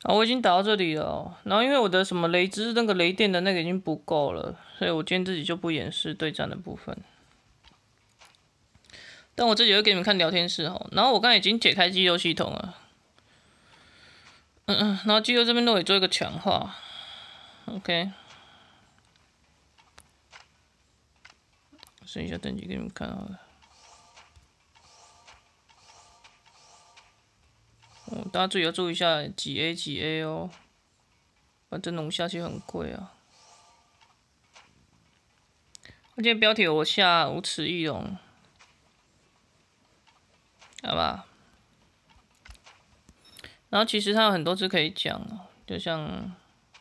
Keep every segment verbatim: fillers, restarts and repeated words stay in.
好，我已经打到这里了哦。然后因为我的什么雷之那个雷电的那个已经不够了，所以我今天自己就不演示对战的部分。但我自己会给你们看聊天室哦。然后我刚才已经解开肌肉系统了，嗯嗯，然后肌肉这边都会做一个强化 ，OK。剩一下等级给你们看好了。哦，大家注意要注意一下几 A 几 A 哦，反正龙下去很贵啊。今天标题我下无齿翼龙，好吧？然后其实它有很多只可以讲哦，就像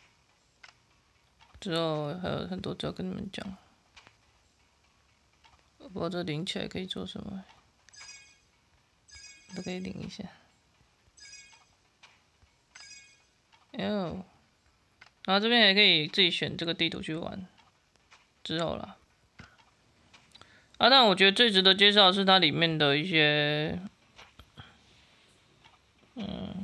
之后还有很多只要跟你们讲。不知道这领起来可以做什么，都可以领一下。哦，然后这边还可以自己选这个地图去玩，之后啦。啊，但我觉得最值得介绍的是它里面的一些，嗯，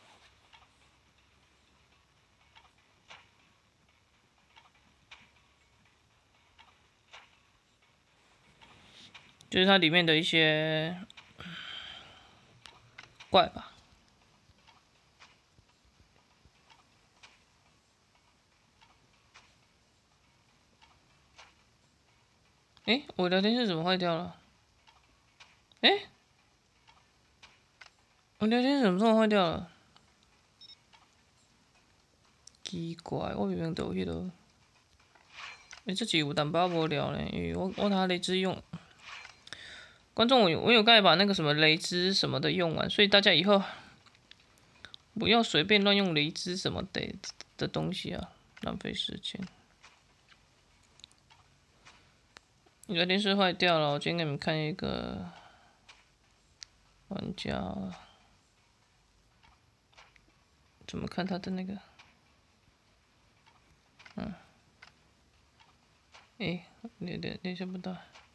就是它里面的一些怪吧。诶，我聊天室怎么坏掉了？诶，我聊天室怎么这么坏掉了？奇怪，我明明都有迄个。诶，这集有淡薄无聊呢，因为我我拿雷之用。观众，我有我有刚才把那个什么雷之什么的用完，所以大家以后不要随便乱用雷之什么的的东西啊，浪费时间。聊天室坏掉了，我今天给你们看一个玩家怎么看他的那个，嗯，诶，连连连线不到。